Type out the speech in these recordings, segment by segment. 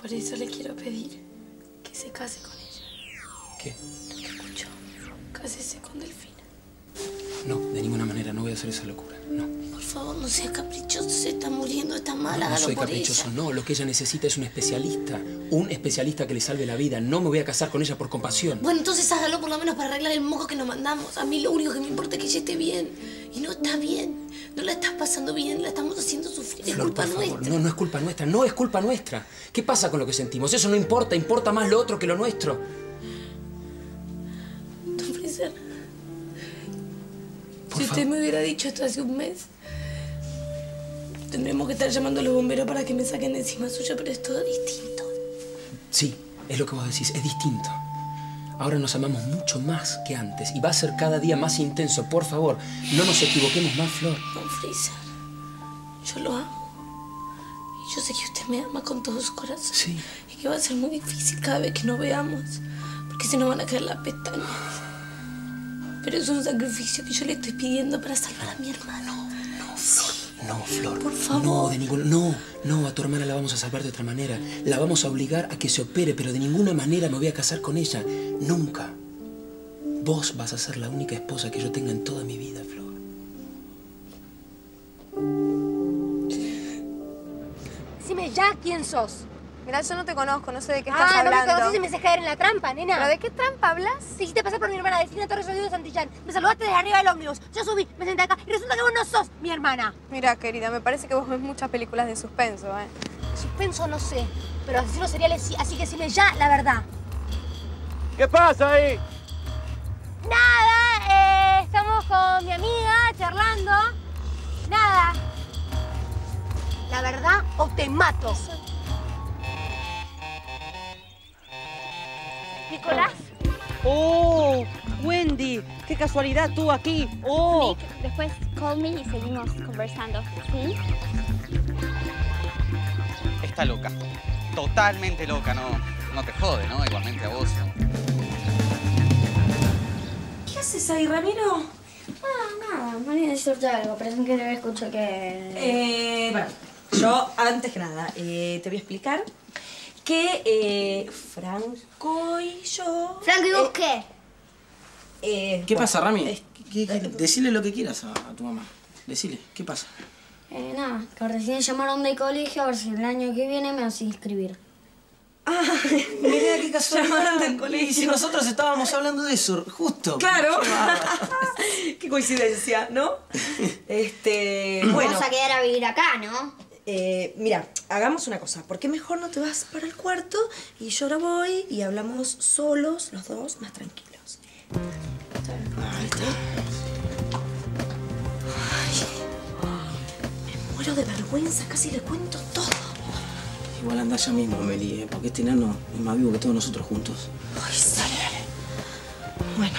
Por eso le quiero pedir que se case con ella. ¿Qué? Lo que escuchó. Cásese con Delfina. No, de ninguna manera, no voy a hacer esa locura, no. Por favor, no sea caprichoso, se está muriendo, está mal, No, hágalo no soy por caprichoso, ella. no. Lo que ella necesita es un especialista que le salve la vida. No me voy a casar con ella por compasión. Bueno, entonces hágalo por lo menos para arreglar el moco que nos mandamos. A mí lo único que me importa es que ella esté bien. Y no está bien. No la estás pasando bien, la estamos haciendo sufrir. Es Flor, culpa por favor, nuestra. no es culpa nuestra, no es culpa nuestra. ¿Qué pasa con lo que sentimos? Eso no importa, importa más lo otro que lo nuestro. Don Freezer, Por si usted favor. me hubiera dicho esto hace un mes, tendríamos que estar llamando a los bomberos para que me saquen de encima suya, pero es todo distinto. Sí, es lo que vos decís, es distinto. Ahora nos amamos mucho más que antes y va a ser cada día más intenso. Por favor, no nos equivoquemos más, Flor. Don Freezer, yo lo amo. Y yo sé que usted me ama con todo su corazón. Sí. Y que va a ser muy difícil cada vez que nos veamos, porque se nos van a caer las pestañas. Pero es un sacrificio que yo le estoy pidiendo para salvar a mi hermano. No, Flor. No, Flor. Por favor. No, de ninguna... No, a tu hermana la vamos a salvar de otra manera. La vamos a obligar a que se opere, pero de ninguna manera me voy a casar con ella. Nunca. Vos vas a ser la única esposa que yo tenga en toda mi vida, Flor. Decime ya quién sos. Mirá, yo no te conozco, no sé de qué estás No hablando. me conoces y me haces caer en la trampa, nena. ¿Pero de qué trampa hablas? Te hiciste pasar por mi hermana Delfina Torres Rodrigo Santillán. Me saludaste desde arriba del ómnibus. Yo subí, me senté acá y resulta que vos no sos mi hermana. Mira, querida, me parece que vos ves muchas películas de suspenso, ¿eh? Suspenso no sé, pero asesinos seriales sí, así que decime ya la verdad. ¿Qué pasa ahí? Nada, estamos con mi amiga charlando. Nada. La verdad o te mato. Nicolás. ¡Oh! Wendy, qué casualidad tú aquí. ¡Oh! Nick, después call me y seguimos conversando, ¿sí? Está loca. Totalmente loca, no te jode, ¿no? Igualmente a vos. ¿Qué haces ahí, Ramiro? Nada, María decirte algo, pero sin querer escucho que... Bueno, yo, antes que nada, te voy a explicar que Franco y yo... Franco, ¿y vos qué? ¿Qué pasa, Rami? Decile lo que quieras a tu mamá. Decile, ¿qué pasa? Nada, que recién llamaron del colegio a ver si el año que viene me hace inscribir. Ah, mirá qué casualidad. Llamaron del colegio. Y si nosotros estábamos hablando de eso, justo. Claro. Qué coincidencia, ¿no? Bueno. Vamos a quedar a vivir acá, ¿no? Mira, hagamos una cosa. ¿Por qué mejor no te vas para el cuarto y yo ahora voy y hablamos solos, los dos, más tranquilos? Ahí está. Me muero de vergüenza, casi le cuento todo. Igual anda ya mismo, Meli, porque este enano es más vivo que todos nosotros juntos. Ay, sale, dale. Bueno.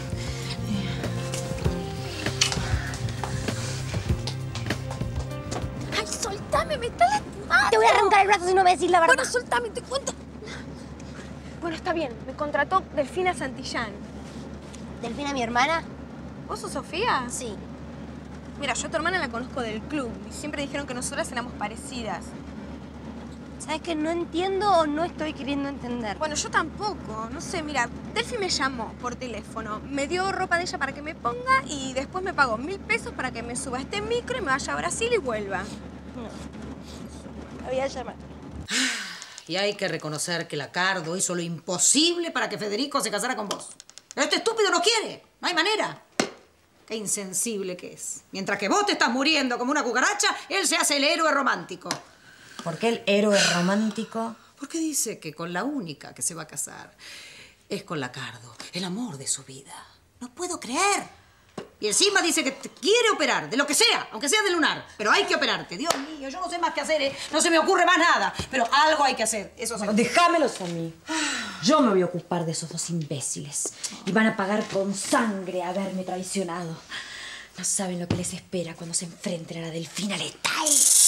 ¡Ay, soltame! ¡Me está lastimando! Te voy a arrancar el brazo si no me decís la verdad. Bueno, soltame, te cuento. Bueno, está bien. Me contrató Delfina Santillán. ¿Delfina, mi hermana? ¿Vos sos Sofía? Sí. Mira, yo a tu hermana la conozco del club y siempre dijeron que nosotras éramos parecidas. ¿Sabes que no entiendo o no estoy queriendo entender? Bueno, yo tampoco. No sé, mira, Delphi me llamó por teléfono, me dio ropa de ella para que me ponga y después me pagó 1000 pesos para que me suba a este micro y me vaya a Brasil y vuelva. No. La voy a llamar. Y hay que reconocer que la Cardo hizo lo imposible para que Federico se casara con vos. Pero este estúpido no quiere. No hay manera. Qué insensible que es. Mientras que vos te estás muriendo como una cucaracha, él se hace el héroe romántico. ¿Por qué el héroe romántico? Porque dice que con la única que se va a casar es con la Cardo, el amor de su vida. No puedo creer. Y encima dice que te quiere operar, de lo que sea, aunque sea de lunar. Pero hay que operarte. Dios mío, yo no sé más qué hacer, ¿eh? No se me ocurre más nada. Pero algo hay que hacer. Eso sí. Déjamelos a mí. Yo me voy a ocupar de esos dos imbéciles. Y van a pagar con sangre haberme traicionado. No saben lo que les espera cuando se enfrenten a la Delfina letal.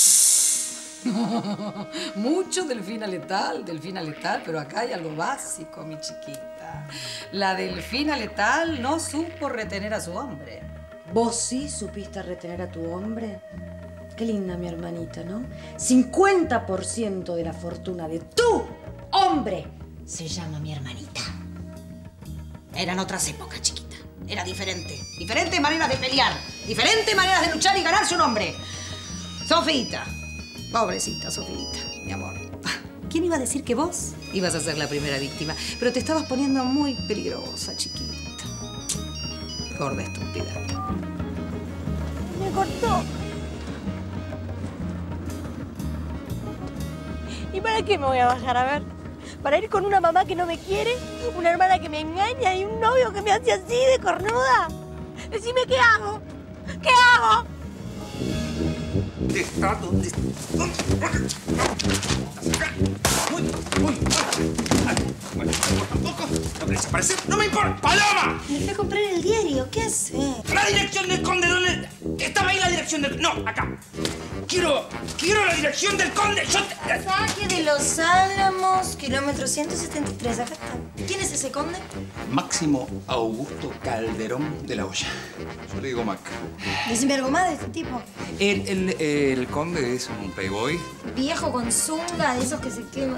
Mucho delfina letal, pero acá hay algo básico, mi chiquita. La delfina letal no supo retener a su hombre. ¿Vos sí supiste retener a tu hombre? Qué linda mi hermanita, ¿no? 50% de la fortuna de tu hombre se llama mi hermanita. Eran otras épocas, chiquita. Era diferente. Diferentes maneras de pelear. Diferentes maneras de luchar y ganarse un hombre. Sofita. Pobrecita Sofita, mi amor. ¿Quién iba a decir que vos ibas a ser la primera víctima? Pero te estabas poniendo muy peligrosa, chiquita. Gorda estúpida. Me cortó. ¿Y para qué me voy a bajar? A ver. ¿Para ir con una mamá que no me quiere? ¿Una hermana que me engaña y un novio que me hace así de cornuda? Decime qué hago. ¿Qué hago? ¿Dónde está? ¿Dónde está? Bueno, tampoco. ¿No querés aparecer? ¡No me importa! ¡Paloma! Me fui a comprar el diario. ¿Qué haces? La dirección del conde, ¿dónde? Estaba ahí la dirección del... No, acá. Quiero la dirección del conde. Yo te... Pasaje de Los Álamos, kilómetro 173. Acá está. ¿Quién es ese conde? Máximo Augusto Calderón de la Hoya. Yo le digo Mac. Decime algo más de este tipo. El conde es un playboy. Viejo con zunga, de esos que se queman.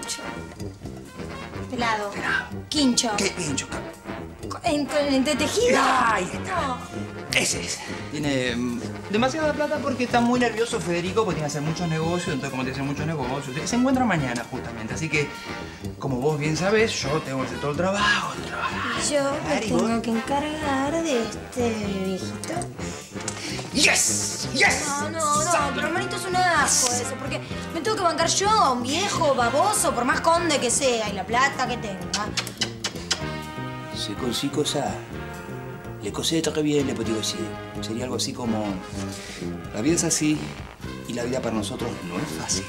Pelado. Quincho. ¿Qué quincho? ¿De tejido? ¡Ay! No. Ese es. Tiene demasiada plata porque está muy nervioso Federico, porque tiene que hacer muchos negocios. Entonces, como tiene que hacer muchos negocios, se encuentra mañana justamente. Así que, como vos bien sabés, yo tengo que hacer todo el trabajo. Y yo me tengo que encargar de este viejito. ¡Yes! ¡Yes! No, pero hermanito, es un asco eso, porque me tengo que bancar yo a un viejo baboso, por más conde que sea, y la plata que tenga. C'est così cosa. Le cosé très bien, le petit aussi. Sería algo así como... La vida es así y la vida para nosotros no es fácil.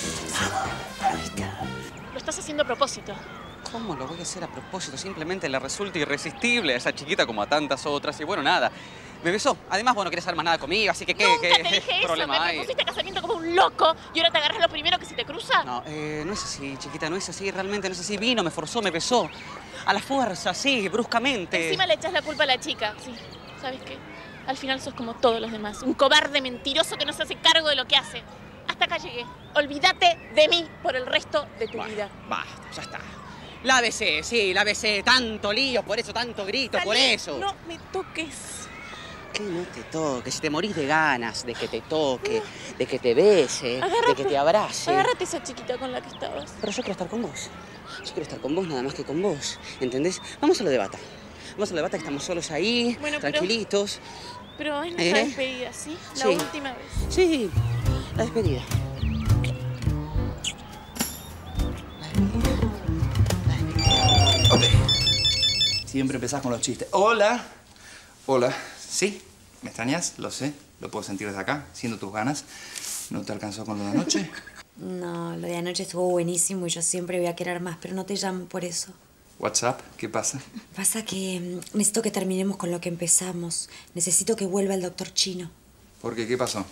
Lo estás haciendo a propósito. ¿Cómo lo voy a hacer a propósito? Simplemente le resulta irresistible a esa chiquita como a tantas otras. Y bueno, nada. Me besó. Además, bueno, no querías hacer más nada conmigo, así que ¿qué te dije problema eso, hay? me pusiste a casamiento como un loco y ahora te agarras lo primero que se te cruza. No, no es así, chiquita, no es así, realmente no es así. Vino, me forzó, me besó. A la fuerza, así, bruscamente. Encima le echas la culpa a la chica. Sí, ¿sabes qué? Al final sos como todos los demás. Un cobarde mentiroso que no se hace cargo de lo que hace. Hasta acá llegué. Olvídate de mí por el resto de tu vida. Basta, ya está. La besé, sí, la besé. Tanto lío, por eso, tanto grito, por eso. No me toques. Que no te toque, si te morís de ganas de que te toque, de que te bese, de que te abrace. Agárrate esa chiquita con la que estabas. Pero yo quiero estar con vos. Yo quiero estar con vos nada más que con vos. ¿Entendés? Vamos a lo de Bata. Vamos a lo de Bata, que estamos solos ahí, bueno, tranquilitos. Pero es nuestra despedida, ¿sí? La última vez. Sí, la despedida. Ok. Siempre empezás con los chistes. Hola. Hola. ¿Sí? ¿Me extrañas? Lo sé. Lo puedo sentir desde acá, siendo tus ganas. ¿No te alcanzó con lo de anoche? No, lo de anoche estuvo buenísimo y yo siempre voy a querer más, pero no te llamo por eso. WhatsApp, ¿qué pasa? Pasa que necesito que terminemos con lo que empezamos. Necesito que vuelva el doctor Chino. ¿Por qué? ¿Qué pasó?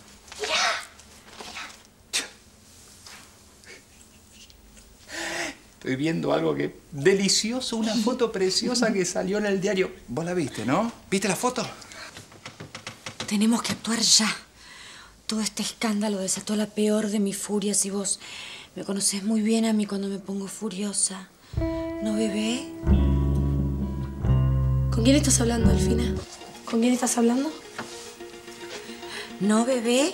Estoy viendo algo que... Delicioso, una foto preciosa que salió en el diario. Vos la viste, ¿no? ¿Viste la foto? Tenemos que actuar ya. Todo este escándalo desató la peor de mis furias y vos me conocés muy bien a mí cuando me pongo furiosa. ¿No, bebé? ¿Con quién estás hablando, Delfina? ¿Con quién estás hablando? ¿No, bebé?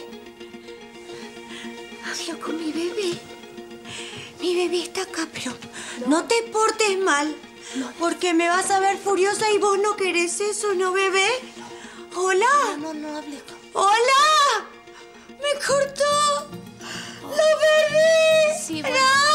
Hablo con mi bebé. Mi bebé está acá, pero no te portes mal, porque me vas a ver furiosa y vos no querés eso, ¿no, bebé? ¿Hola? No hables. ¡Hola! ¡Me cortó! ¡La bebé! Sí,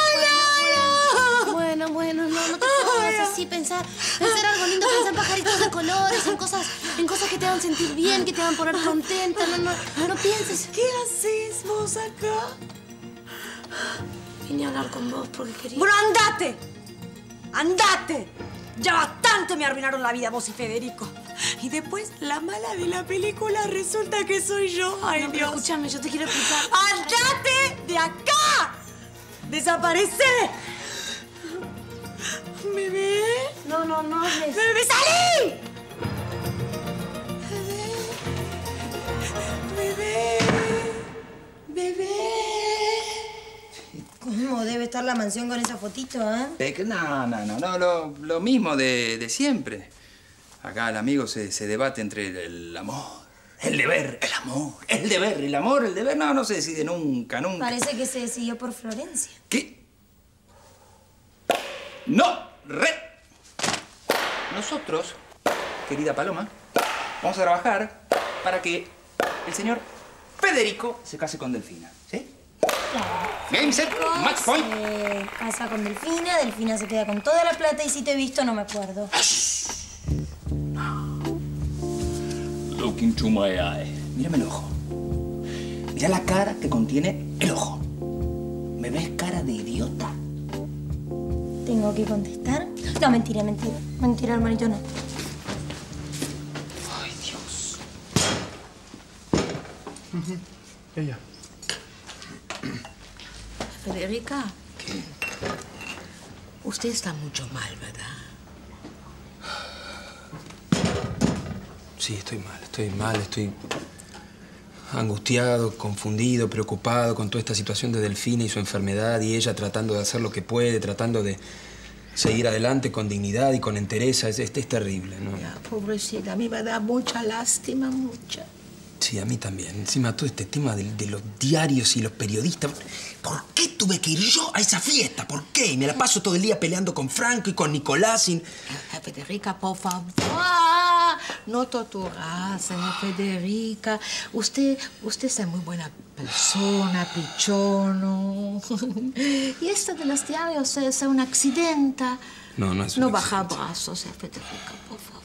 Bueno, no te pongas así, pensar algo lindo, pensar en pajaritos de colores, en cosas que te hagan sentir bien, que te hagan poner contenta, no pienses. ¿Qué haces vos acá? Vine a hablar con vos porque quería... ¡Bueno, andate! ¡Andate! Ya bastante me arruinaron la vida vos y Federico. Y después, la mala de la película resulta que soy yo. ¡Ay, no, Dios! pero escúchame, yo te quiero explicar. ¡Andate de acá! ¡Desaparece! ¿Bebé? No hables. ¡Bebé, salí! Bebé. bebé. ¿Cómo debe estar la mansión con esa fotito, No, lo mismo de siempre. Acá el amigo se debate entre el amor, el deber, el amor, el deber, el amor, el deber. No se decide nunca. Parece que se decidió por Florencia. ¿Qué? ¡No! Nosotros, querida Paloma, vamos a trabajar para que el señor Federico se case con Delfina, ¿sí? Claro. Game, set, match point. Se casa con Delfina, Delfina se queda con toda la plata y si te he visto no me acuerdo. Look into my eye. Mírame el ojo. Mira la cara que contiene el ojo. ¿Me ves cara de idiota? ¿Tengo que contestar? No, mentira. Mentira, hermanito, no. Ay, Dios. Ella. Federica. ¿Qué? Usted está mucho mal, ¿verdad? Sí, estoy mal, estoy angustiado, confundido, preocupado con toda esta situación de Delfina y su enfermedad y ella tratando de hacer lo que puede, tratando de seguir adelante con dignidad y con entereza. Es terrible, ¿no? Ya, pobrecita, a mí me da mucha lástima, mucha. Sí, a mí también. Encima todo este tema de los diarios y los periodistas. ¿Por qué tuve que ir yo a esa fiesta? ¿Por qué? Y me la paso todo el día peleando con Franco y con Nicolás y... Federica, por favor, no torturarse, Federica. Usted es muy buena persona, pichono. Y esto de los diarios es un accidente. No es un No baja accidente. brazos, Federica, por favor.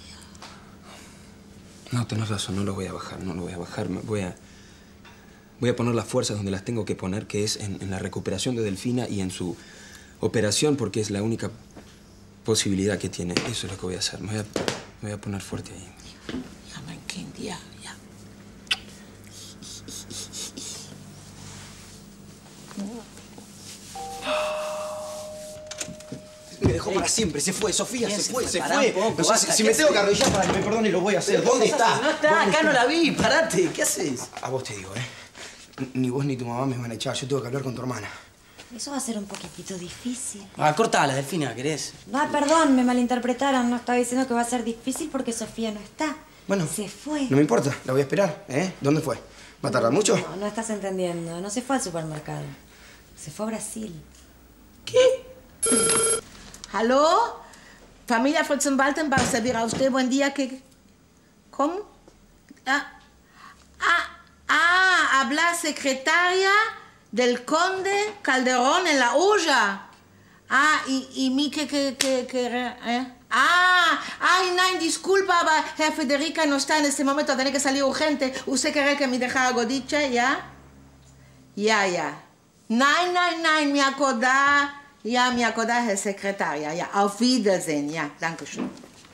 No, tenés razón, no lo voy a bajar. Voy a poner las fuerzas donde las tengo que poner, que es en la recuperación de Delfina y en su operación, porque es la única posibilidad que tiene. Eso es lo que voy a hacer. Me voy a poner fuerte ahí. Ya me entiendo, ya. Me dejó para siempre, se fue, Sofía, se fue. Pará un poco, No sé, basta, si ¿qué me tengo que haces? arrodillar para que me perdone, lo voy a hacer. ¿Dónde está? No está, ¿Dónde acá no la vi, parate, ¿qué haces? A vos te digo, Ni vos ni tu mamá me van a echar, yo tengo que hablar con tu hermana. Eso va a ser un poquitito difícil. Cortala, Delfina, ¿querés? No, perdón, me malinterpretaron. No estaba diciendo que va a ser difícil porque Sofía no está. Bueno, se fue. No me importa, la voy a esperar, ¿Dónde fue? ¿Va a tardar mucho? No estás entendiendo. No se fue al supermercado. Se fue a Brasil. ¿Aló? Familia Fritzenbalten para servir a usted. Buen día. ¿Cómo? Habla secretaria del conde Calderón en la olla. Y mi ay, nein, disculpa, Herr Federica no está en este momento, tiene que salir urgente. ¿Usted quiere que me deje algo dicho, ya? Ya. Nein, me acordá. Ja, me acordás de secretaria. Ja, auf Wiedersehen. Ja, danke schön.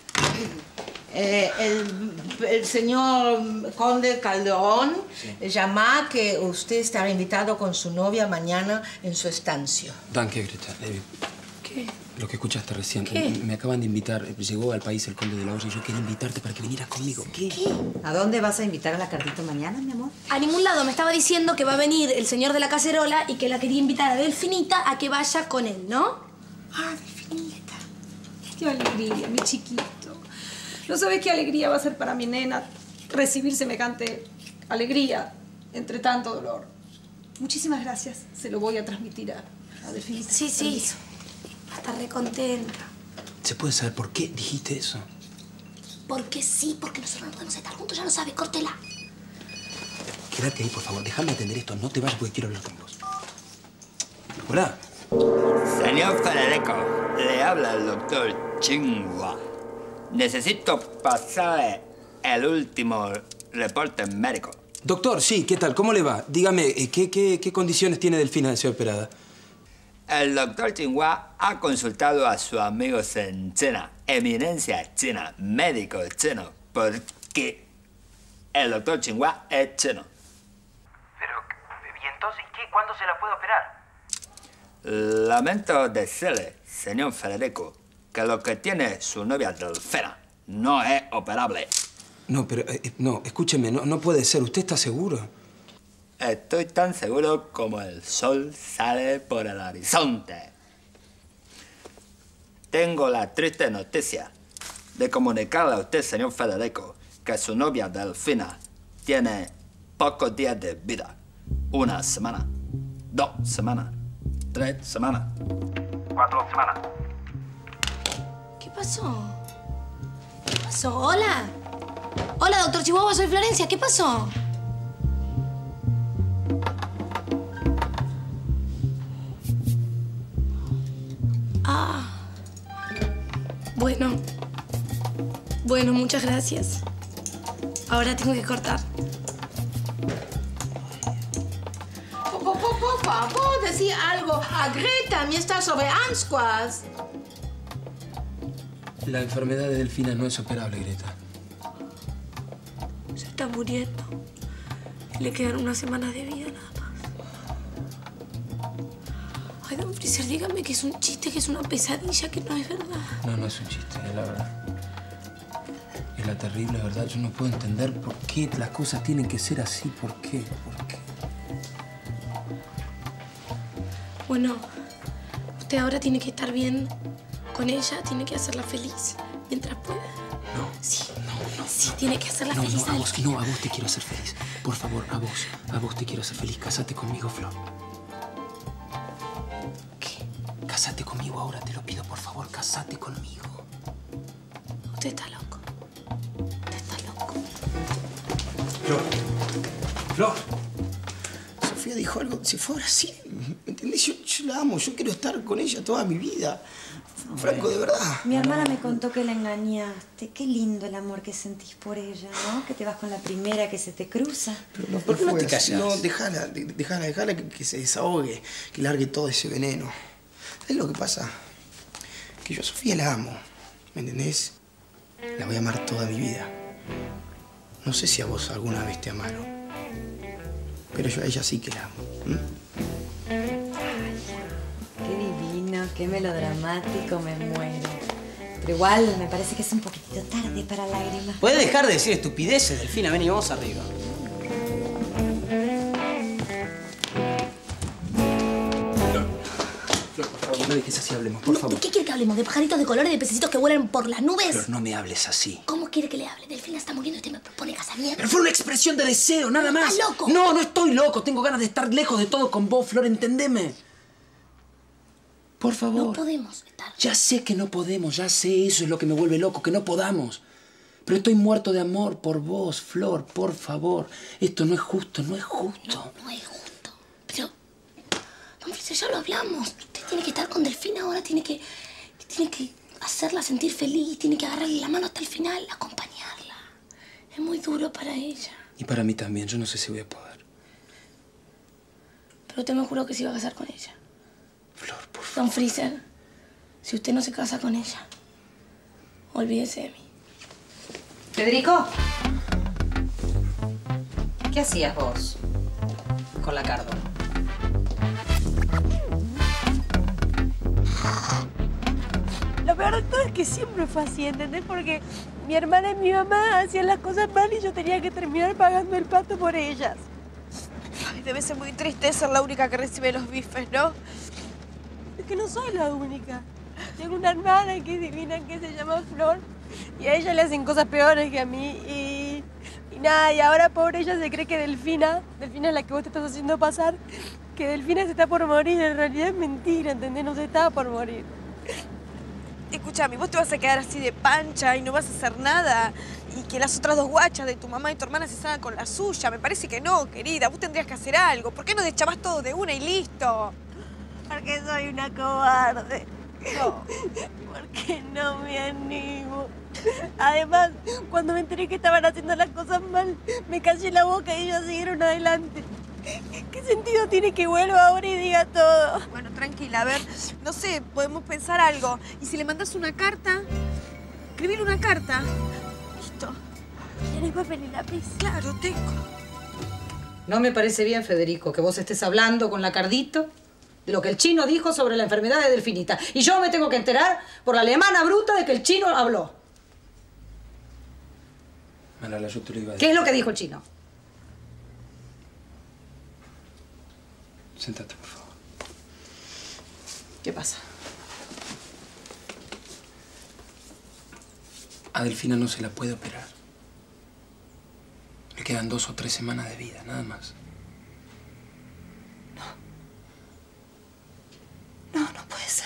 El señor conde Calderón llama que usted estará invitado con su novia mañana en su estancia. Danke, Greta. ¿Qué? Lo que escuchaste recién. ¿Qué? Me acaban de invitar. Llegó al país el conde de la olla y yo quería invitarte para que vinieras conmigo. ¿Qué? ¿A dónde vas a invitar a la Carlito mañana, mi amor? A ningún lado. Me estaba diciendo que va a venir el señor de la cacerola y que la quería invitar a Delfinita a que vaya con él, ¿no? Delfinita. Qué alegría, mi chiquito. No sabes qué alegría va a ser para mi nena recibir semejante alegría entre tanto dolor. Muchísimas gracias. Se lo voy a transmitir a Delfinita. Sí. Permiso. Está recontenta. ¿Se puede saber por qué dijiste eso? Porque sí, porque nosotros no podemos estar juntos, ya lo sabes, córtela. Quédate ahí, por favor. Déjame atender esto. No te vayas porque quiero hablar con vos. Hola. Señor Federico, le habla el doctor Chingua. Necesito pasarle el último reporte médico. Doctor, sí, ¿qué tal? ¿Cómo le va? Dígame, ¿qué condiciones tiene Delfina de ser operada? El doctor Chingua ha consultado a su amigo en China, eminencia china, médico chino, porque el doctor Chingua es chino. Pero, ¿y entonces qué? ¿Cuándo se la puede operar? Lamento decirle, señor Federico, que lo que tiene su novia Delfina no es operable. No, pero, no, escúcheme, no puede ser. ¿Usted está seguro? estoy tan seguro como el sol sale por el horizonte. Tengo la triste noticia de comunicarle a usted, señor Federico, que su novia Delfina tiene pocos días de vida. 1 semana, 2 semanas, 3 semanas, 4 semanas. ¿Qué pasó? ¿Qué pasó? Hola. Hola, doctor Chihuahua, soy Florencia. ¿Qué pasó? Ah. Bueno. Bueno, muchas gracias. Ahora tengo que cortar. Por favor, decir algo a Greta. Mi está sobre Ansquas. La enfermedad de Delfina no es operable, Greta. Se está muriendo. Le quedan unas semanas de vida nada más. Ay, don Freezer, dígame que es un chiste, que es una pesadilla, que no es verdad. No, no es un chiste, es la verdad. Es la terrible verdad. Yo no puedo entender por qué las cosas tienen que ser así. ¿Por qué? ¿Por qué? Bueno, usted ahora tiene que estar bien con ella, tiene que hacerla feliz mientras pueda. No. Sí. No. Sí, tiene que hacerla feliz. No, a vos te quiero hacer feliz. Por favor, a vos te quiero hacer feliz. Cásate conmigo, Flor. ¿Qué? Cásate conmigo ahora, te lo pido, por favor. Cásate conmigo. Usted está loco. Usted está loco. Flor. Sofía dijo algo, si fuera así, ¿me entendés? Yo la amo, yo quiero estar con ella toda mi vida. Franco, de verdad. Mi hermana me contó que la engañaste. Qué lindo el amor que sentís por ella, ¿no? Que te vas con la primera que se te cruza. Pero no, ¿Por qué no te callas? No, déjala que se desahogue, que largue todo ese veneno. ¿Sabes lo que pasa? Que yo a Sofía la amo, ¿me entendés? La voy a amar toda mi vida. No sé si a vos alguna vez te amaron, pero yo a ella sí que la amo. Qué divino, qué melodramático, me muero. Pero igual me parece que es un poquitito tarde para lágrimas. ¿Puedes dejar de decir estupideces, Delfina? Ven y vamos arriba. No dejes así, hablemos, por favor. ¿Qué quiere que hablemos? ¿De pajaritos de colores, de pececitos que vuelan por las nubes? Flor, no me hables así. ¿Cómo quiere que le hable? Delfina está muriendo y usted me propone casamiento. Pero fue una expresión de deseo, nada más. ¿Estás loco? No, no estoy loco. Tengo ganas de estar lejos de todo con vos, Flor, entendeme. Por favor. No podemos estar. Ya sé que no podemos, ya sé, eso es lo que me vuelve loco, que no podamos. Pero estoy muerto de amor por vos, Flor, por favor. Esto no es justo, no es justo. No es justo. Pero, don Freezer, ya lo hablamos. Usted tiene que estar con Delfina ahora, tiene que hacerla sentir feliz, tiene que agarrarle la mano hasta el final, acompañarla. Es muy duro para ella. Y para mí también, yo no sé si voy a poder. Pero usted me juró que se iba a casar con ella. Flor, por favor. Don Freezer, si usted no se casa con ella, olvídese de mí. Federico, ¿qué hacías vos con la Cardo? Lo peor de todo es que siempre fue así, ¿entendés? Porque mi hermana y mi mamá hacían las cosas mal y yo tenía que terminar pagando el plato por ellas. Ay, debe ser muy triste ser la única que recibe los bifes, ¿no? Es que no soy la única. Tengo una hermana que es divina, que se llama Flor, y a ella le hacen cosas peores que a mí. Y nada, y ahora pobre ella se cree que Delfina es la que vos te estás haciendo pasar, que Delfina se está por morir. En realidad es mentira, ¿entendés? No se estaba por morir. Escúchame, vos te vas a quedar así de pancha y no vas a hacer nada. Y que las otras dos guachas de tu mamá y tu hermana se salgan con la suya. Me parece que no, querida. Vos tendrías que hacer algo. ¿Por qué no deschavás todo de una y listo? Porque soy una cobarde. No. Porque no me animo. Además, cuando me enteré que estaban haciendo las cosas mal, me callé la boca y ellos siguieron adelante. ¿Qué sentido tiene que vuelva ahora y diga todo? Bueno, tranquila, a ver, no sé, podemos pensar algo. Y si le mandas una carta, escribirle una carta. Listo. ¿Tienes papel y lápiz? Claro, tengo. No me parece bien, Federico, que vos estés hablando con la Cardito de lo que el chino dijo sobre la enfermedad de Delfinita. Y yo me tengo que enterar por la alemana bruta de que el chino habló. Malala, yo te lo iba a decir. ¿Qué es lo que dijo el chino? Sentate, por favor. ¿Qué pasa? A Delfina no se la puede operar. Le quedan 2 o 3 semanas de vida, nada más. No puede ser.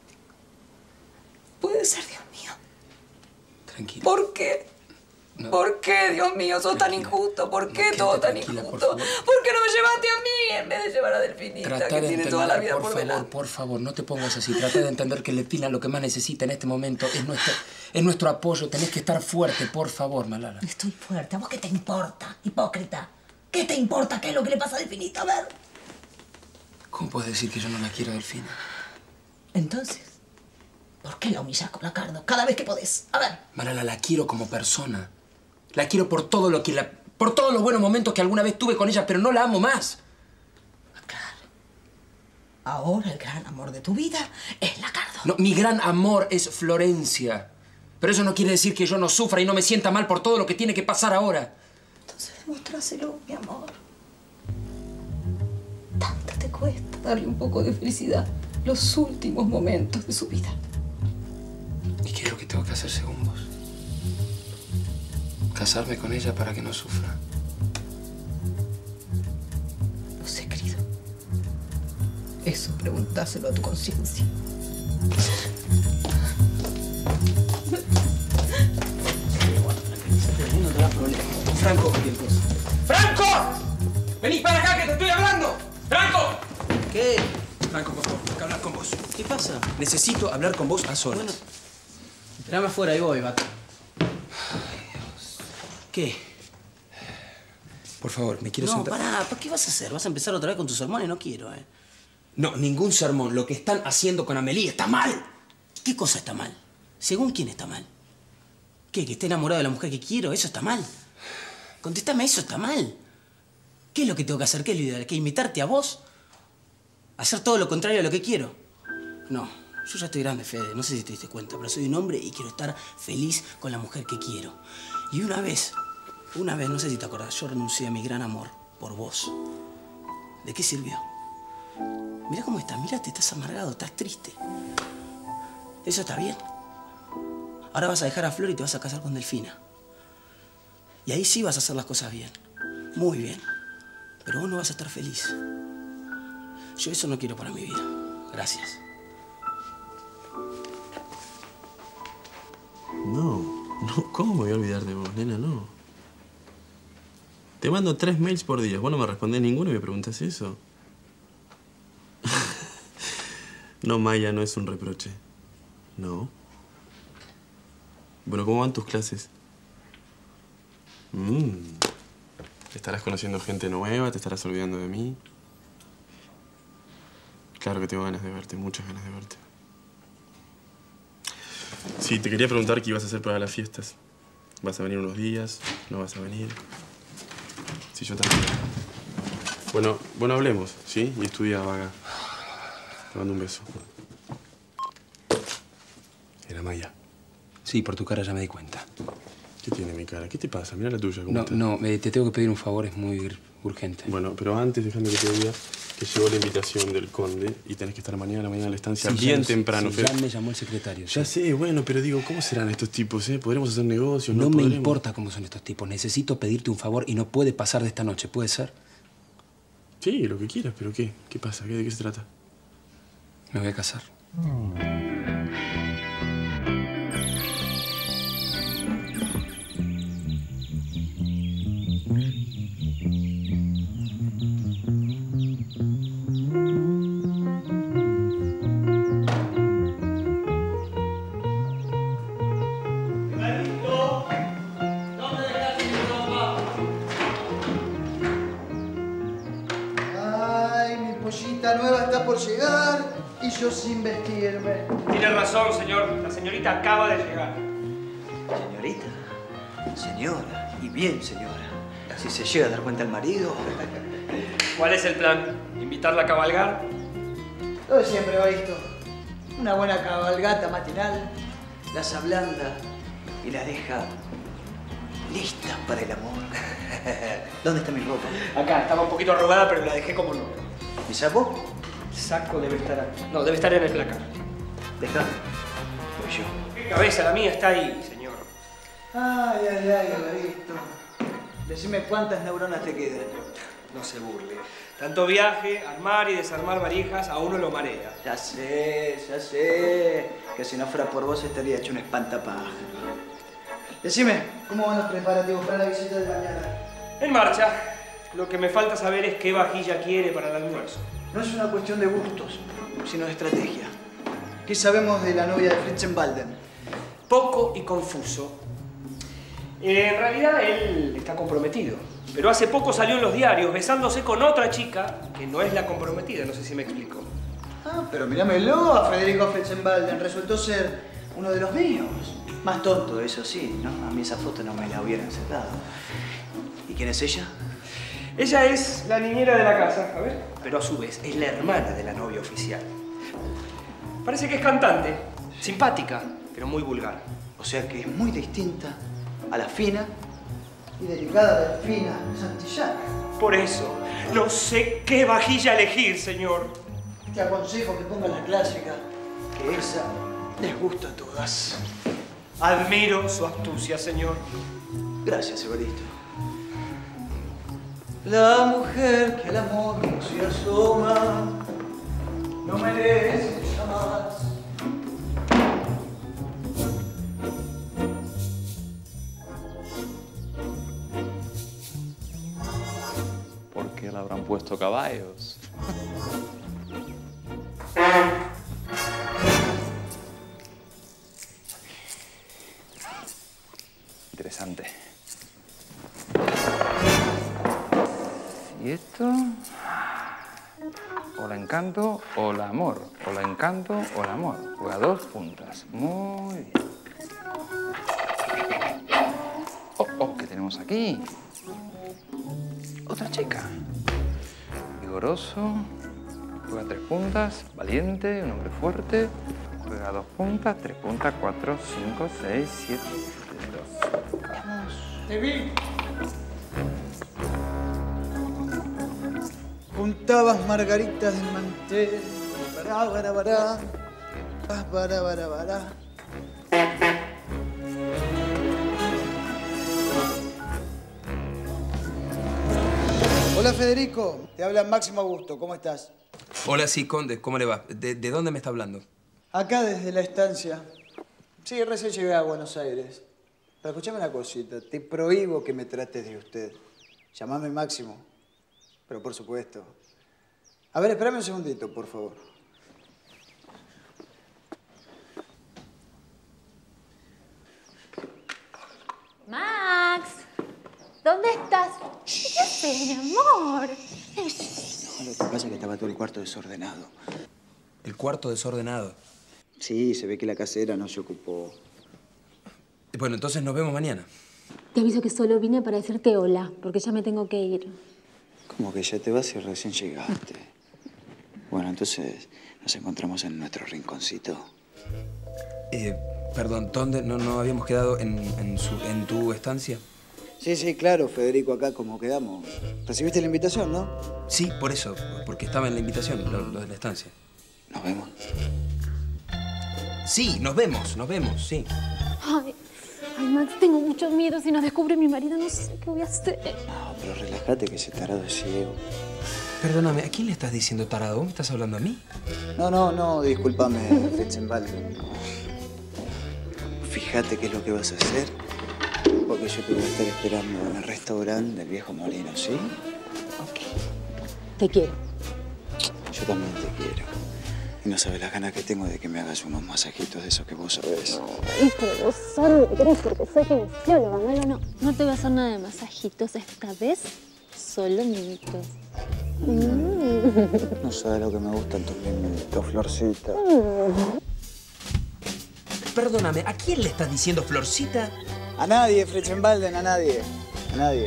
Puede ser, Dios mío. Tranquila. ¿Por qué? No. ¿Por qué, Dios mío? Sos tan injusto. ¿Por qué todo tan injusto? ¿Por qué no me llevaste a mí en vez de llevar a Delfinita, Trata que de tiene toda la vida entender, por delante? por favor, no te pongas así. Trata de entender que Delfina lo que más necesita en este momento es nuestro apoyo. Tenés que estar fuerte, por favor, Malala. Estoy fuerte. ¿A vos qué te importa, hipócrita? ¿Qué te importa? ¿Qué es lo que le pasa a Delfinita? A ver. ¿Cómo puedes decir que yo no la quiero, Delfina? Entonces, ¿por qué la humillas con la Cardo cada vez que podés? A ver. Malala, la quiero como persona. La quiero por todo lo que por todos los buenos momentos que alguna vez tuve con ella, pero no la amo más. Ahora el gran amor de tu vida es la Cardo. No, mi gran amor es Florencia. Pero eso no quiere decir que yo no sufra y no me sienta mal por todo lo que tiene que pasar ahora. Entonces demostráselo, mi amor. Tanto te cuesta darle un poco de felicidad los últimos momentos de su vida. ¿Y qué es lo que tengo que hacer según vos? Casarme con ella para que no sufra. No sé, querido. Eso preguntáselo a tu conciencia. No te da problema. Franco, cualquier cosa. ¡Franco! ¡Vení para acá que te estoy hablando! ¡Franco! ¿Qué? Franco, por favor, tengo que hablar con vos. ¿Qué pasa? Necesito hablar con vos a solas. Bueno, esperame afuera, ahí voy, vato. ¿Qué? Por favor, me quiero No, sentar. pará, ¿para qué vas a hacer? ¿Vas a empezar otra vez con tus sermones? No quiero, ¿eh? No, ningún sermón. Lo que están haciendo con Amelie está mal. ¿Qué cosa está mal? ¿Según quién está mal? ¿Qué? ¿Que esté enamorado de la mujer que quiero? ¿Eso está mal? Contéstame, ¿eso está mal? ¿Qué es lo que tengo que hacer? ¿Qué es lo ideal? ¿Que imitarte a vos? ¿Hacer todo lo contrario a lo que quiero? No, yo ya estoy grande, Fede. No sé si te diste cuenta, pero soy un hombre y quiero estar feliz con la mujer que quiero. Y una vez, no sé si te acordás, yo renuncié a mi gran amor por vos. ¿De qué sirvió? Mira cómo estás, mírate, estás amargado, estás triste. ¿Eso está bien? Ahora vas a dejar a Flor y te vas a casar con Delfina. Y ahí sí vas a hacer las cosas bien. Muy bien. Pero vos no vas a estar feliz. Yo eso no quiero para mi vida. Gracias. No, ¿cómo me voy a olvidar de vos, nena? No. Te mando 3 mails por día. Vos no me respondés ninguno y me preguntás eso. No, Maya, no es un reproche. No. Bueno, ¿cómo van tus clases? ¿Estarás conociendo gente nueva? ¿Te estarás olvidando de mí? Claro que tengo ganas de verte, muchas ganas de verte. Sí, te quería preguntar qué ibas a hacer para las fiestas. ¿Vas a venir unos días? ¿No vas a venir? Sí, yo también. Bueno, hablemos, ¿sí? Y estudia vaga. Te mando un beso. Era Maya. Sí, por tu cara ya me di cuenta. ¿Qué tiene mi cara? ¿Qué te pasa? Mira la tuya, ¿cómo está? No, te tengo que pedir un favor, es muy urgente. Bueno, pero antes déjame que te diga que llegó la invitación del conde y tenés que estar mañana a la mañana en la estancia Sí, bien temprano. Sí, ya me llamó el secretario. Ya sé, bueno, pero digo, ¿cómo serán estos tipos, eh? ¿Podremos hacer negocios? No me podremos? importa cómo son estos tipos. Necesito pedirte un favor y no puede pasar de esta noche. ¿Puede ser? Sí, lo que quieras, pero ¿qué? ¿Qué pasa? ¿De qué se trata? Me voy a casar. Ay, mi pollita nueva está por llegar y yo sin vestirme. Tiene razón, señor. La señorita acaba de llegar. Señorita, señora, y bien, señora. Si se llega a dar cuenta el marido... ¿Cuál es el plan? ¿Invitarla a cabalgar? Lo de siempre, Baristo. Una buena cabalgata matinal las ablanda y las deja listas para el amor. ¿Dónde está mi ropa? Acá, estaba un poquito arrugada, pero la dejé como nueva. ¿Y ¿Quizás vos? El saco debe estar aquí. No, debe estar en el placar. Dejá. Voy yo. ¿Qué cabeza? La mía está ahí, señor. Ay, Evaristo. Decime cuántas neuronas te quedan. No se burle. Tanto viaje, armar y desarmar valijas, a uno lo marea. Ya sé. Que si no fuera por vos estaría hecho un espantapájaro. Decime, ¿cómo van los preparativos para la visita de mañana? En marcha. Lo que me falta saber es qué vajilla quiere para el almuerzo. No es una cuestión de gustos, sino de estrategia. ¿Qué sabemos de la novia de Fritzenbalden? Poco y confuso. En realidad él está comprometido. Pero hace poco salió en los diarios besándose con otra chica que no es la comprometida. No sé si me explico. Ah, pero míramelo a Federico Fritzenbalden. Resultó ser uno de los míos. Más tonto, eso sí, ¿no? A mí esa foto no me la hubieran sacado. ¿Y quién es ella? Ella es la niñera de la casa, a ver. Pero a su vez es la hermana de la novia oficial. Parece que es cantante, simpática, pero muy vulgar. O sea que es muy distinta a la fina y delicada Delfina Santillana. Por eso, no sé qué vajilla elegir, señor. Te aconsejo que pongas la clásica, que esa les gusta a todas. Admiro su astucia, señor. Gracias, Evaristo. La mujer que al amor no se asoma no merece jamás. ¿Por qué le habrán puesto caballos? Interesante. ¿Y esto? O la encanto o la amor. O la encanto o la amor. Juega 2 puntas. Muy bien. Oh, ¿qué tenemos aquí? Otra chica. Vigoroso. Juega 3 puntas. Valiente. Un hombre fuerte. Juega 2 puntas. 3 puntas. 4, 5, 6, 7, 2. Vamos. Te vi. Juntabas margaritas del mantel. Bará. Hola, Federico. Te habla Máximo Augusto. ¿Cómo estás? Hola, sí, Conde. ¿Cómo le va? ¿De dónde me está hablando? Acá desde la estancia. Sí, recién llegué a Buenos Aires. Pero escuchame una cosita. Te prohíbo que me trates de usted. Llamame Máximo. Pero por supuesto. A ver, espérame un segundito, por favor. Max, ¿dónde estás? ¿Qué haces, mi amor? No, lo que pasa es que estaba todo el cuarto desordenado. ¿El cuarto desordenado? Sí, se ve que la casera no se ocupó. Bueno, entonces nos vemos mañana. Te aviso que solo vine para decirte hola, porque ya me tengo que ir. ¿Cómo que ya te vas y recién llegaste? Bueno, entonces nos encontramos en nuestro rinconcito. Perdón, ¿dónde? ¿No habíamos quedado en tu estancia? Sí, claro, Federico, acá como quedamos. ¿Recibiste la invitación, no? Sí, por eso, porque estaba en la invitación, lo de la estancia. ¿Nos vemos? Sí, nos vemos, sí. Ay, Max, tengo mucho miedo. Si nos descubre mi marido, no sé qué voy a hacer. No, pero relájate que ese tarado es ciego. Perdóname, ¿a quién le estás diciendo tarado? ¿Me estás hablando a mí? No, discúlpame, Fritzenbalden. Fíjate qué es lo que vas a hacer, porque yo te voy a estar esperando en el restaurante del Viejo Molino, ¿sí? Ok. Te quiero. Yo también te quiero. Y no sabes las ganas que tengo de que me hagas unos masajitos de esos que vos sabés. Ay, pero vos solo me querés porque soy kinesióloga, ¿no? No te voy a hacer nada de masajitos esta vez, solo mimitos. No sabes lo que me gustan tus mimitos, Florcita. Perdóname, ¿a quién le estás diciendo Florcita? A nadie, Fritzenbalden, a nadie. A nadie.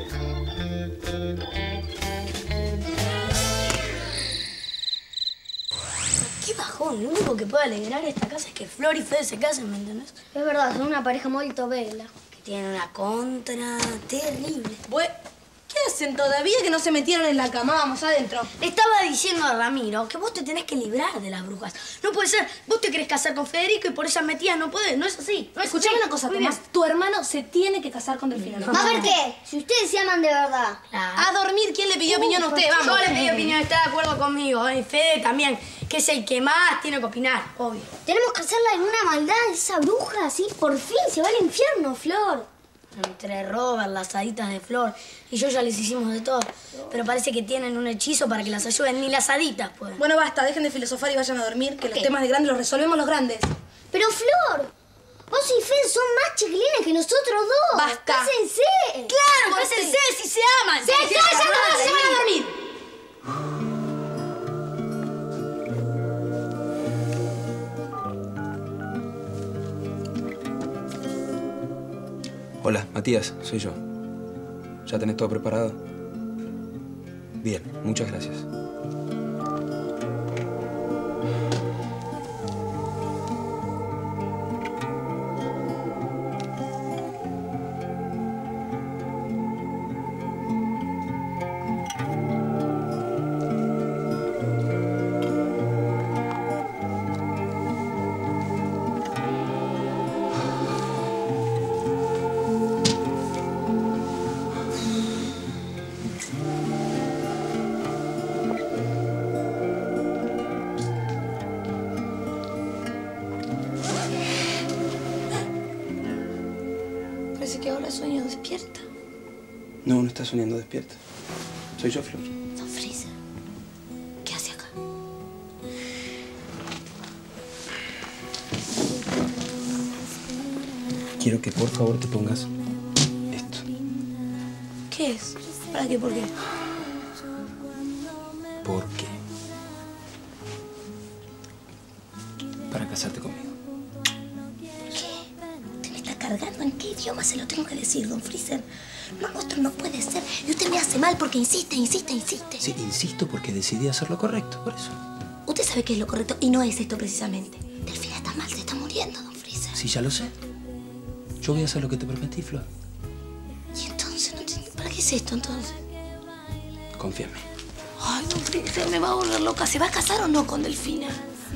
Qué bajón. Lo único que puede alegrar esta casa es que Flor y Fede se casen, ¿me entendés? Es verdad, son una pareja muy bella. Que tienen una contra terrible. ¿Qué hacen todavía que no se metieron en la cama? Vamos, adentro. Le estaba diciendo a Ramiro que vos te tenés que librar de las brujas. No puede ser. Vos te querés casar con Federico y por esas metidas no podés. No es así. No es Escuchame así. una cosa, Muy Tomás. bien. Tu hermano se tiene que casar con Delfina. ¿A ver qué? Si ustedes se aman de verdad. A dormir, ¿quién le pidió opinión a usted? Vamos. Yo le pedí opinión, está de acuerdo conmigo. Y Fede también, que es el que más tiene que opinar, obvio. Tenemos que hacerle alguna maldad a esa bruja, así por fin se va al infierno, Flor. Entre Robert, las haditas de Flor y yo ya les hicimos de todo. Pero parece que tienen un hechizo para que las ayuden. Ni las haditas pueden. Bueno, basta, dejen de filosofar y vayan a dormir, que los temas de grandes los resolvemos los grandes. Pero, Flor, vos y Fede son más chiquilines que nosotros dos. Basta. ¡Cásense! ¡Claro, cásense si se aman! ¡Se callan, no se van a dormir! Hola, Matías, soy yo. ¿Ya tenés todo preparado? Bien, muchas gracias. Parece que ahora sueño despierta. No, no estás soñando despierta. Soy yo, Flor. Don Freezer, ¿qué hace acá? Quiero que por favor te pongas ¿Qué es? ¿Para qué? ¿Por qué? ¿Por qué? Para casarte conmigo. ¿Usted me está cargando? ¿En qué idioma se lo tengo que decir, don Freezer? No, esto no puede ser. Y usted me hace mal porque insiste. Sí, insisto porque decidí hacer lo correcto, por eso. Usted sabe que es lo correcto y no es esto precisamente. Delfina está mal, se está muriendo, don Freezer. Sí, ya lo sé. Yo voy a hacer lo que te prometí, Flor. Y entonces, no entiendo. ¿Para qué es esto, entonces? Confía en mí. Ay, don Freezer, me va a volver loca. ¿Se va a casar o no con Delfina?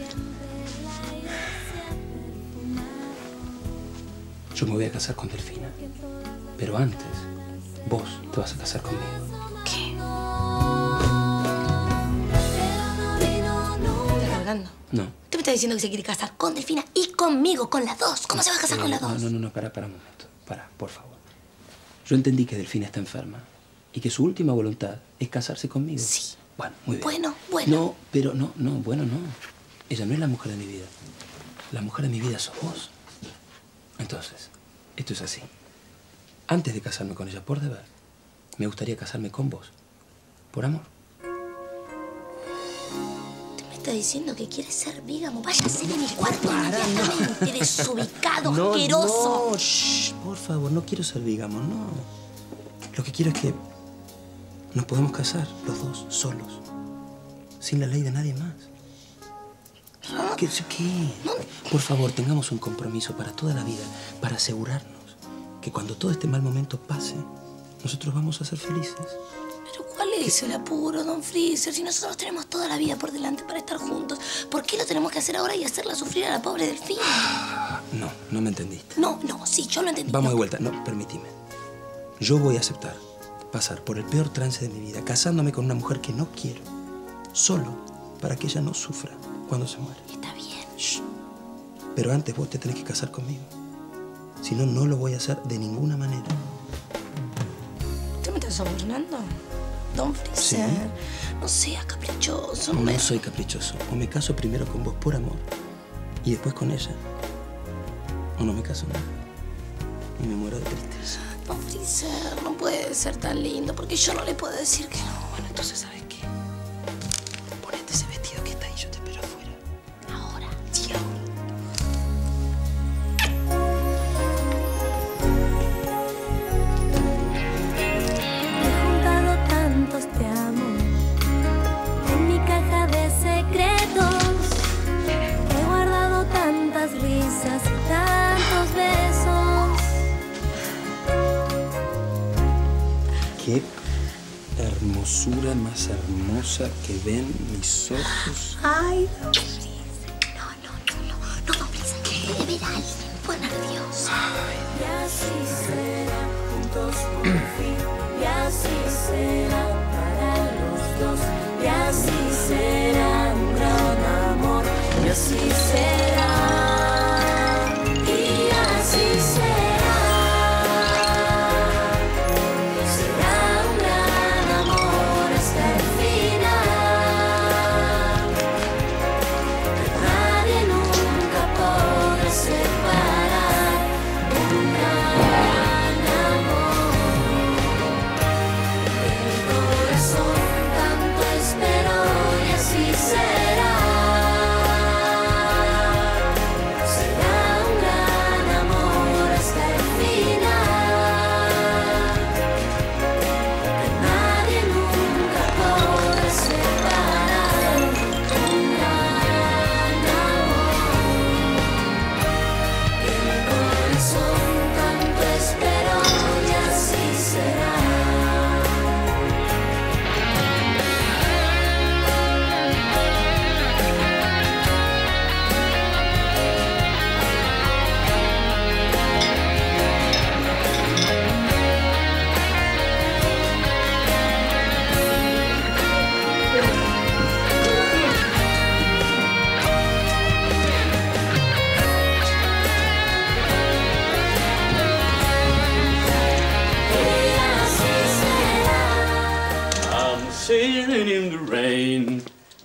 Yo me voy a casar con Delfina. Pero antes, vos te vas a casar conmigo. ¿Qué? ¿Está cargando? No. Usted me está diciendo que se quiere casar con Delfina y conmigo, con las dos. ¿Cómo se va a casar con las dos? No, para un momento. Para, por favor. Yo entendí que Delfina está enferma y que su última voluntad es casarse conmigo. Sí. Bueno, muy bien. Bueno. No, pero no. Ella no es la mujer de mi vida. La mujer de mi vida sos vos. Entonces, esto es así. Antes de casarme con ella por deber, me gustaría casarme con vos. Por amor. Usted me está diciendo que quiere ser vígamo. Váyase de mi cuarto inmediatamente, desubicado, asqueroso. No, shh, por favor, no quiero ser vígamo, no. Lo que quiero es que nos podamos casar los dos, solos. Sin la ley de nadie más. ¿Qué? Por favor, tengamos un compromiso para toda la vida, para asegurarnos que cuando todo este mal momento pase, nosotros vamos a ser felices. Pero ¿cuál es el apuro, don Freezer? Si nosotros tenemos toda la vida por delante para estar juntos, ¿por qué lo tenemos que hacer ahora y hacerla sufrir a la pobre Delfina? No me entendiste. No, sí, yo lo entendí. Vamos de vuelta. No, permitime. Yo voy a aceptar pasar por el peor trance de mi vida, casándome con una mujer que no quiero, solo para que ella no sufra cuando se muere. Está bien. Shh. Pero antes vos te tenés que casar conmigo. Si no, no lo voy a hacer de ninguna manera. ¿Usted me está sobornando? Don Freezer. Sí. No sea caprichoso. No soy caprichoso. O me caso primero con vos por amor y después con ella. O no me caso nada. Y me muero de tristeza. Don Freezer, no puede ser tan lindo porque yo no le puedo decir que no. Bueno, entonces, ¿sabes qué? Ponete ese vestido que está ahí, yo te espero afuera. Ahora. Sí, ahora. He juntado tantos te amo en mi caja de secretos. He guardado tantas risas y tantos besos. ¿Qué hermosura más hermosa que ven mis ojos. Ay, no, Nobleza, de ver a alguien, fue nerviosa. Y así será, juntos por fin. Y así será para los dos. Y así será un gran amor. Y así será. Y así será. Será un gran amor hasta el final. Que nadie nunca podrá separar. Un gran amor. El corazón tanto esperó y así será. Será un gran amor hasta el final. Que nadie nunca podrá separar. Un gran amor. El corazón tanto esperó y así será. I'm sailing in the rain.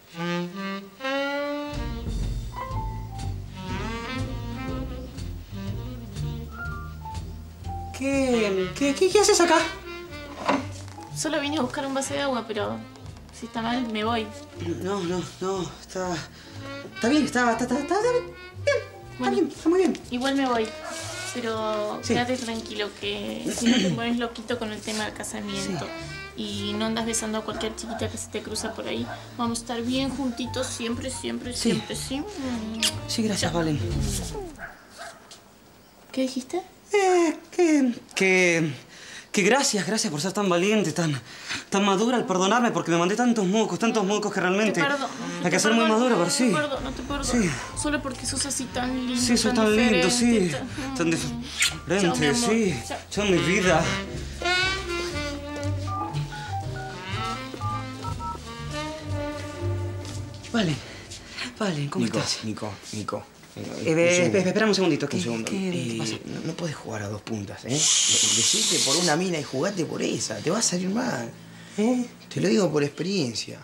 ¿Qué haces acá? Solo vine a buscar un vaso de agua, pero si está mal, me voy. No, está bien, está bien, está muy bien. Igual me voy, pero Sí. quédate tranquilo que si no te pones loquito con el tema del casamiento y no andas besando a cualquier chiquita que se te cruza por ahí, vamos a estar bien juntitos siempre, siempre, siempre, ¿sí? Sí, gracias, Valen. ¿Qué dijiste? Que gracias por ser tan valiente, tan madura al perdonarme, porque me mandé tantos mocos que realmente Te perdono. hay que ser muy madura, pero sí. Te perdono. Sí. Solo porque sos así tan lindo. Sí, soy tan lindo, sí. Tan Chao, mi diferente, amor. sí. Chao. Chao, mi vida. Vale, ¿cómo estás? Nico. Espera un segundito. Un segundo. ¿Qué pasa? No podés jugar a dos puntas, ¿eh? Deciste por una mina y jugate por esa. Te va a salir mal. Te lo digo por experiencia.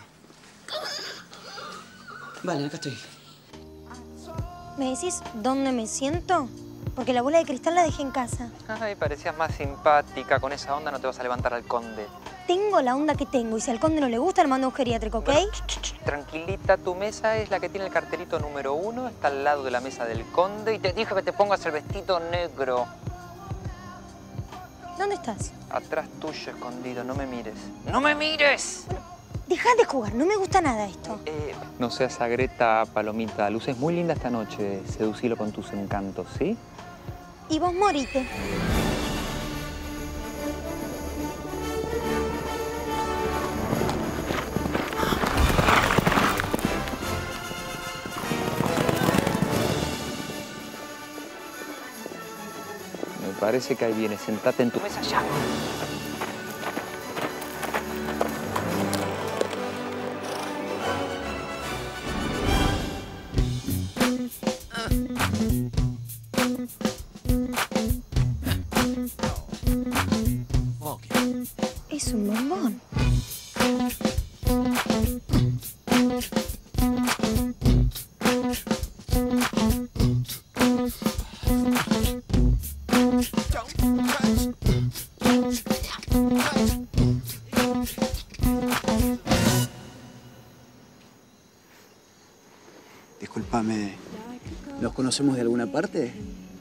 Vale, acá estoy. ¿Me decís dónde me siento? Porque la bola de cristal la dejé en casa. Ay, parecías más simpática. Con esa onda no te vas a levantar al conde. Tengo la onda que tengo y si al conde no le gusta, le mando a un geriátrico, ¿ok? Tranquilita, tu mesa es la que tiene el cartelito número 1. Está al lado de la mesa del conde. Y te dije que te pongas el vestido negro. ¿Dónde estás? Atrás tuyo, escondido. No me mires. ¡No me mires! Dejá de jugar, no me gusta nada esto. No seas agreta, palomita. Luces muy linda esta noche. Seducilo con tus encantos, ¿sí? Y vos morite. Me parece que ahí viene. Sentate en tu mesa ya. Es un bombón. Discúlpame, ¿nos conocemos de alguna parte?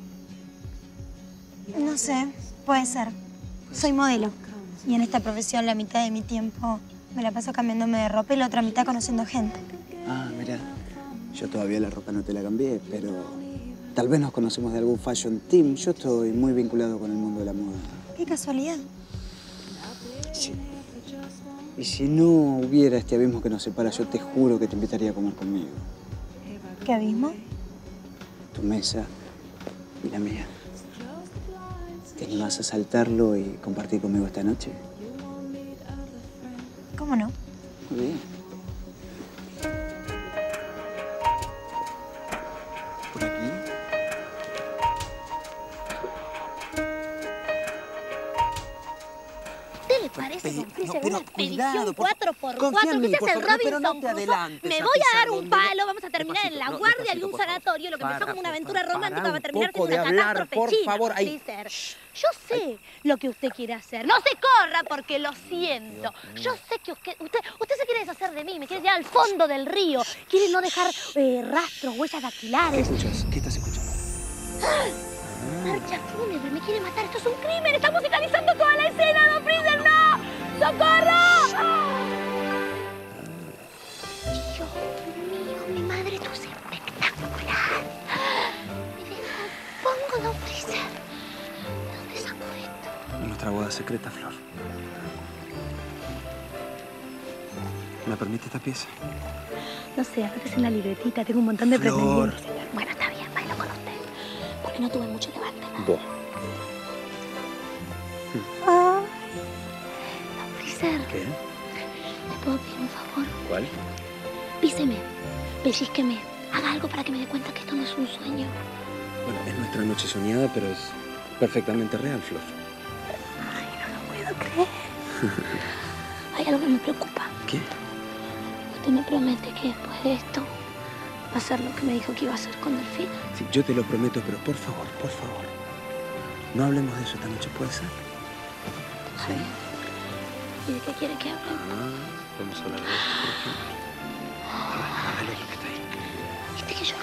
No sé, puede ser. Soy modelo. Y en esta profesión la mitad de mi tiempo me la paso cambiándome de ropa y la otra mitad conociendo gente. Ah, mira, yo todavía la ropa no te la cambié, pero tal vez nos conocemos de algún fashion team. Yo estoy muy vinculado con el mundo de la moda. Qué casualidad. Sí. Y si no hubiera este abismo que nos separa, yo te juro que te invitaría a comer conmigo. ¿Qué abismo? Tu mesa y la mía. ¿Te animás a saltarlo y compartir conmigo esta noche? ¿Cómo no? Muy bien. ¿Por aquí? ¿Qué le parece, don Freezer, pero una expedición cuidado, 4x4? confía en mí, ¿Qué por se hace el favor, pero Robinson no te Crusoe? adelantes Me a voy a pisar dar un donde- palo, vamos a terminar en la Despacito, guardia de despacito, un por favor. sanatorio, lo que empezó como una aventura romántica va a terminar un poco siendo una de hablar, catástrofe por china, favor, don ahí. Freezer. Yo sé lo que usted quiere hacer. No se corra porque lo siento. Yo sé que usted se quiere deshacer de mí, me quiere llevar al fondo del río. Quiere no dejar rastros, huellas ¿Qué dactilares. escuchas? ¿Qué estás escuchando? Marcha fúnebre, me quiere matar. Esto es un crimen. Está musicalizando toda la escena, don Freezer. ¡No! ¡Socorro! Dios mío, mi madre, esto es espectacular. Me deja pongo, don Freezer. ¿De dónde sacó esto? Nuestra boda secreta, Flor. ¿Me permite esta pieza? No sé, anotes en la libretita. Tengo un montón de Flor. pretendientes. Bueno, está bien, bailo con usted. Porque no tuve mucho levante. Vos. Don Freezer, ¿Qué? ¿le puedo pedir un favor? ¿Cuál? Píseme, pellizqueme, haga algo para que me dé cuenta que esto no es un sueño. Bueno, es nuestra noche soñada, pero es perfectamente real, Flor. Ay, no lo puedo creer. Hay algo que me preocupa. ¿Qué? Usted me promete que después de esto va a hacer lo que me dijo que iba a hacer con Delfina. Sí, yo te lo prometo, pero por favor, no hablemos de eso esta noche, ¿puede ser? Sí. ¿Y de qué quiere que hable? Vamos a hablar de esto, por ejemplo. A ver lo que está ahí. ¿Viste que yo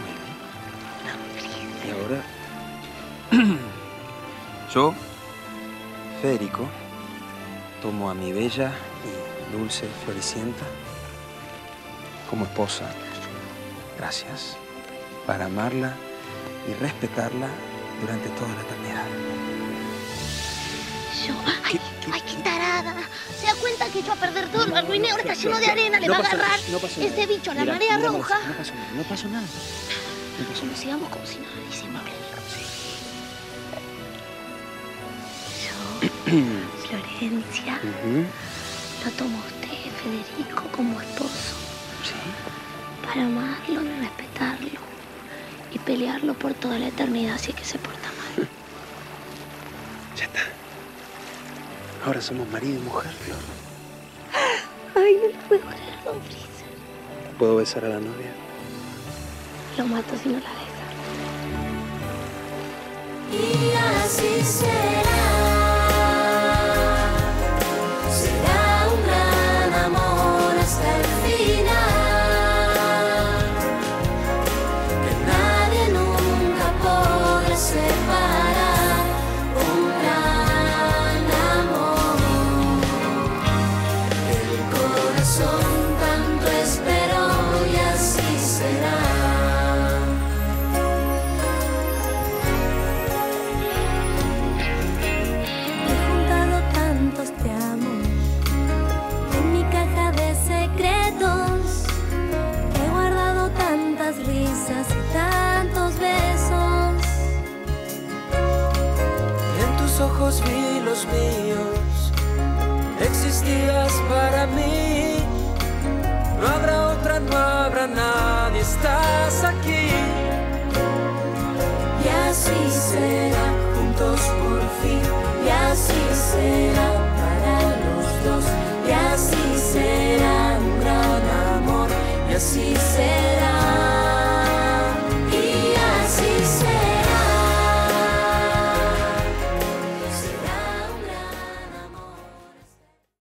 Y ahora, yo, Federico, tomo a mi bella y dulce Floricienta como esposa, gracias, para amarla y respetarla durante toda la eternidad. Yo, ay, qué tarada. Se da cuenta que echó a perder todo, lo arruiné, ahora está lleno de arena, le No va a pasó agarrar nada, no pasó nada. ese bicho, la Mira, marea mira, roja. No pasó nada, no pasó nada. No pasó Bueno, nada. sigamos como si nada, disimule. Yo, Florencia, lo tomo a usted, Federico, como esposo. Sí. Para amarlo y respetarlo. Y pelearlo por toda la eternidad si es que se porta mal. Ya está. Ahora somos marido y mujer, Flor. Ay, no lo puedo creer, don Freezer. ¿Puedo besar a la novia? Lo mato si no la besa. Y así será. Será un gran amor hasta el final. Que nadie nunca podrá separar. Un gran amor. El corazón tanto esperó y así será. Te amo en mi caja de secretos. He guardado tantas risas y tantos besos. En tus ojos vi los míos, existías para mí. No habrá otra, no habrá nadie, estás aquí. Y así será, juntos por fin. Y así será para los dos. Y así será un gran amor. Y así